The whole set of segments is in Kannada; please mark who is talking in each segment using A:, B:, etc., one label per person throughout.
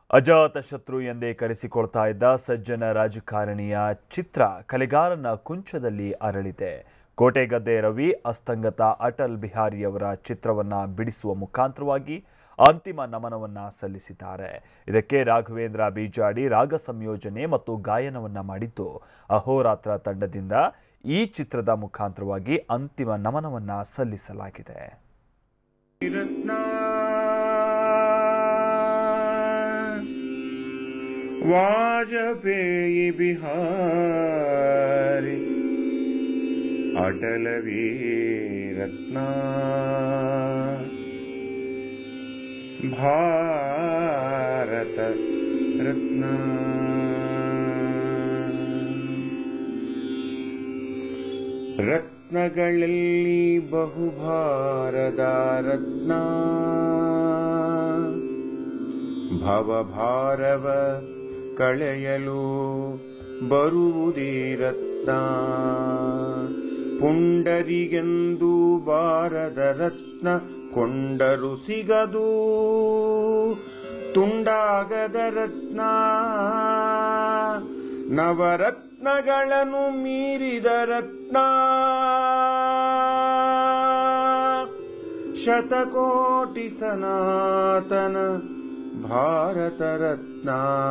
A: ಅಜಾತ ಶತ್ರು ಎಂದೇ ಕರೆಸಿಕೊಳ್ತಾ ಇದ್ದ ಸಜ್ಜನ ರಾಜಕಾರಣಿಯ ಚಿತ್ರ ಕಲೆಗಾರನ ಕುಂಚದಲ್ಲಿ ಅರಳಿದೆ. ಕೋಟೆಗದ್ದೆ ರವಿ ಅಸ್ತಂಗತ ಅಟಲ್ ಬಿಹಾರಿಯವರ ಚಿತ್ರವನ್ನ ಬಿಡಿಸುವ ಮುಖಾಂತರವಾಗಿ ಅಂತಿಮ ನಮನವನ್ನ ಸಲ್ಲಿಸಿದ್ದಾರೆ. ಇದಕ್ಕೆ ರಾಘವೇಂದ್ರ ಬೀಜಾಡಿ ರಾಗ ಸಂಯೋಜನೆ ಮತ್ತು ಗಾಯನವನ್ನ ಮಾಡಿದ್ದು ಅಹೋರಾತ್ರ ತಂಡದಿಂದ ಈ ಚಿತ್ರದ ಮುಖಾಂತರವಾಗಿ ಅಂತಿಮ ನಮನವನ್ನ ಸಲ್ಲಿಸಲಾಗಿದೆ.
B: वाजपेयी बिहारी अटल वीरत्ना भारत रत्ना रत्नगळल्ली ಬಹುಭಾರದ ರತ್ನ ಭವಭಾರವ ಕಳೆಯಲು ಬರುವುದೇ ರತ್ನ ಪುಂಡರಿಗೆಂದು ಬಾರದ ರತ್ನ ಕೊಂಡರು ಸಿಗದು ತುಂಡಾಗದ ರತ್ನ ನವರತ್ನಗಳನ್ನು ಮೀರಿದ ರತ್ನ ಶತಕೋಟಿ ಸನಾತನ ಭಾರತ ರತ್ನ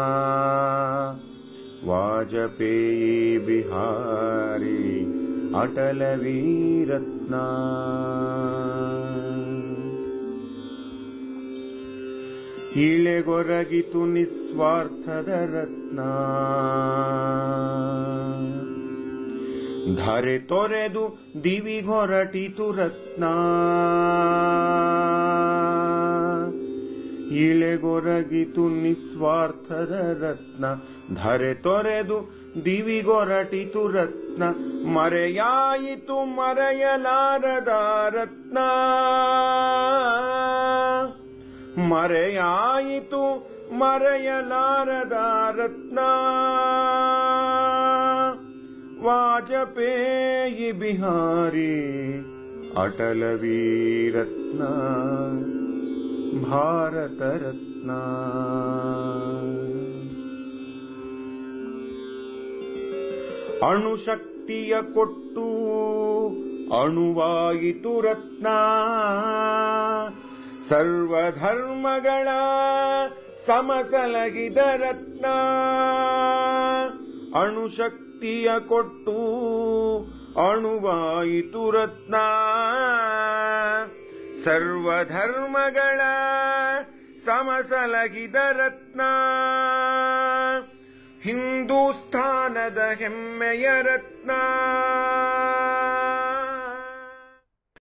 B: ವಾಜಪೇಯಿ ಬಿಹಾರಿ ಅಟಲ ವೀರತ್ನ ಇಳೆಗೊರಗಿತು ನಿಸ್ವಾರ್ಥದ ರತ್ನ ಧರೆ ತೊರೆದು ದಿವಿಗೊರಟಿತು ರತ್ನ ಇಳೆಗೊರಗಿತು ನಿಸ್ವಾರ್ಥದ ರತ್ನ ಧರೆ ತೊರೆದು ದಿವಿಗೊರಟಿತು ರತ್ನ ಮರೆಯಾಯಿತು ಮರೆಯಲಾರದ ರತ್ನ ಮರೆಯಾಯಿತು ಮರೆಯಲಾರದ ರತ್ನ ವಾಜಪೇಯಿ ಬಿಹಾರಿ ಅಟಲ ವೀರತ್ನ ಭಾರತ ರತ್ನ ಅಣುಶಕ್ತಿಯ ಕೊಟ್ಟು ಅಣುವಾಯಿತು ರತ್ನ ಸರ್ವಧರ್ಮಗಳ ಸಮಸಲಗಿದ ರತ್ನ ಅಣುಶಕ್ತಿಯ ಕೊಟ್ಟು ಅಣುವಾಯಿತು ರತ್ನ ಸರ್ವಧರ್ಮಗಳ ಸಮಸಲಗಿದ ರತ್ನ ಹಿಂದೂಸ್ಥಾನದ ಹೆಮ್ಮೆಯ ರತ್ನ